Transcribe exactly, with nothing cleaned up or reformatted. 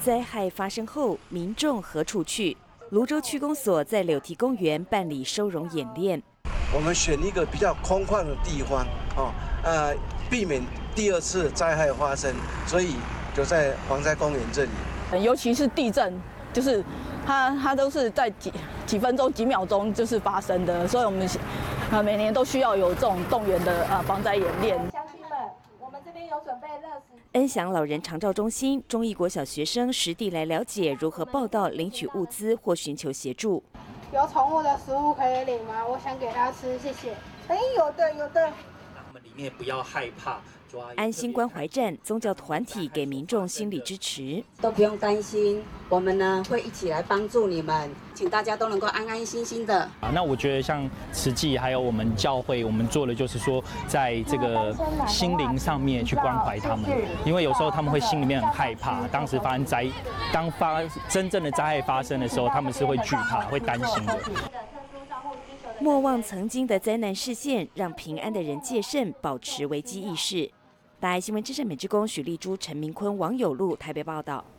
灾害发生后，民众何处去？泸州区公所在柳堤公园办理收容演练。 我们选一个比较空旷的地方，哦，呃，避免第二次灾害发生，所以就在防灾公园这里。 尤其是地震，就是它它都是在几几分钟、几秒钟就是发生的，所以我们呃每年都需要有这种动员的呃防灾演练。 乡亲们，我们这边有准备热食。 恩祥老人长照中心中义国小学生实地来了解如何报到、领取物资或寻求协助。 有宠物的食物可以领吗？我想给它吃，谢谢。哎，有的有的。 他们里面不要害怕。 安心关怀站宗教团体给民众心理支持， 都不用担心，我们呢会一起来帮助你们，请大家都能够安安心心的。 啊，那我觉得像慈济还有我们教会，我们做的就是说，在这个心灵上面去关怀他们，因为有时候他们会心里面很害怕，当时发生灾，当发真正的灾害发生的时候，他们是会惧怕、会担心的。 莫忘曾经的灾难事件，让平安的人戒慎，保持危机意识。大爱新闻之声美之公许丽珠、陈明坤、王有路台北报道。